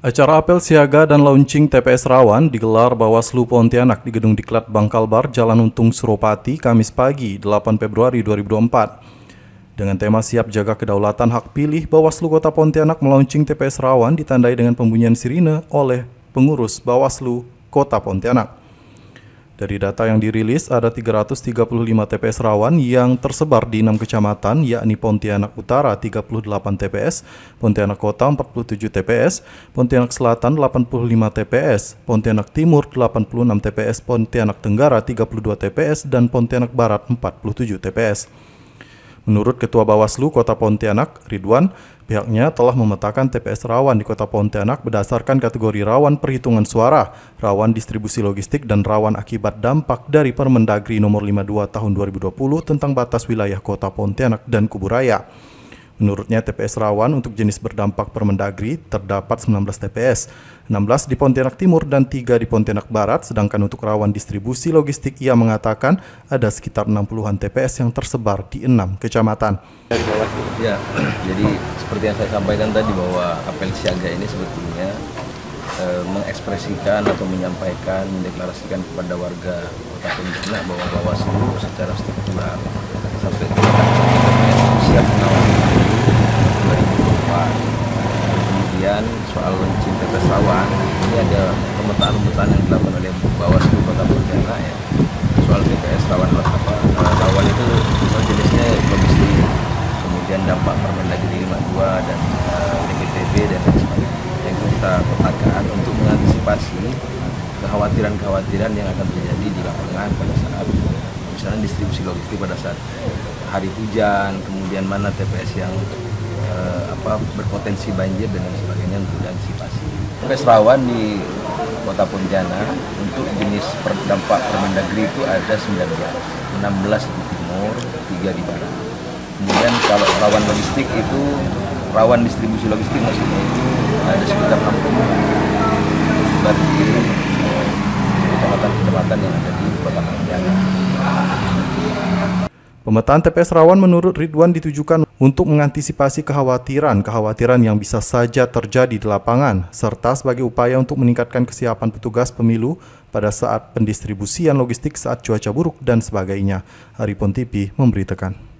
Acara apel siaga dan launching TPS Rawan digelar Bawaslu Pontianak di Gedung Diklat Bangkalbar, Jalan Untung Suropati, Kamis pagi, 8 Februari 2024. Dengan tema siap jaga kedaulatan hak pilih, Bawaslu Kota Pontianak melaunching TPS Rawan ditandai dengan pembunyian sirine oleh pengurus Bawaslu Kota Pontianak. Dari data yang dirilis, ada 335 TPS Rawan yang tersebar di 6 kecamatan, yakni Pontianak Utara 38 TPS, Pontianak Kota 47 TPS, Pontianak Selatan 85 TPS, Pontianak Timur 86 TPS, Pontianak Tenggara 32 TPS, dan Pontianak Barat 47 TPS. Menurut Ketua Bawaslu Kota Pontianak, Ridwan, pihaknya telah memetakan TPS rawan di Kota Pontianak berdasarkan kategori rawan perhitungan suara, rawan distribusi logistik, dan rawan akibat dampak dari Permendagri Nomor 52 Tahun 2020 tentang batas wilayah Kota Pontianak dan Kuburaya. Menurutnya TPS rawan untuk jenis berdampak Permendagri terdapat 19 TPS, 16 di Pontianak Timur dan 3 di Pontianak Barat, sedangkan untuk rawan distribusi logistik ia mengatakan ada sekitar 60-an TPS yang tersebar di 6 kecamatan. Ya, jadi seperti yang saya sampaikan tadi bahwa apel siaga ini sebetulnya mengekspresikan atau menyampaikan, mendeklarasikan kepada warga Kota Pontianak bahwa Bawaslu secara struktural sampai siap mengawal 2024. Kemudian soal launching TPS Rawan, ini ada pemetaan yang dilakukan oleh Bawaslu Kota Pontianak ya. Soal TPS Rawan rawan itu jenisnya logistik, kemudian dampak Permendagri 52 dan DPTB dan lain sebagainya. Yang kita petakan untuk mengantisipasi kekhawatiran yang akan terjadi di lapangan pada saat misalnya distribusi logistik pada saat hari hujan, kemudian mana TPS yang berpotensi banjir dan lain sebagainya untuk diantisipasi. TPS rawan di Kota Pontianak untuk jenis dampak Permendagri itu ada 19, 16 di timur, 3 di barat. Kemudian kalau rawan logistik itu, rawan distribusi logistik maksudnya itu ada sekitar 60 di kecamatan-kecamatan yang ada di Kota Pontianak. Pemetaan TPS rawan menurut Ridwan ditujukan untuk mengantisipasi kekhawatiran yang bisa saja terjadi di lapangan, serta sebagai upaya untuk meningkatkan kesiapan petugas pemilu pada saat pendistribusian logistik saat cuaca buruk dan sebagainya. Haripon TV memberitakan.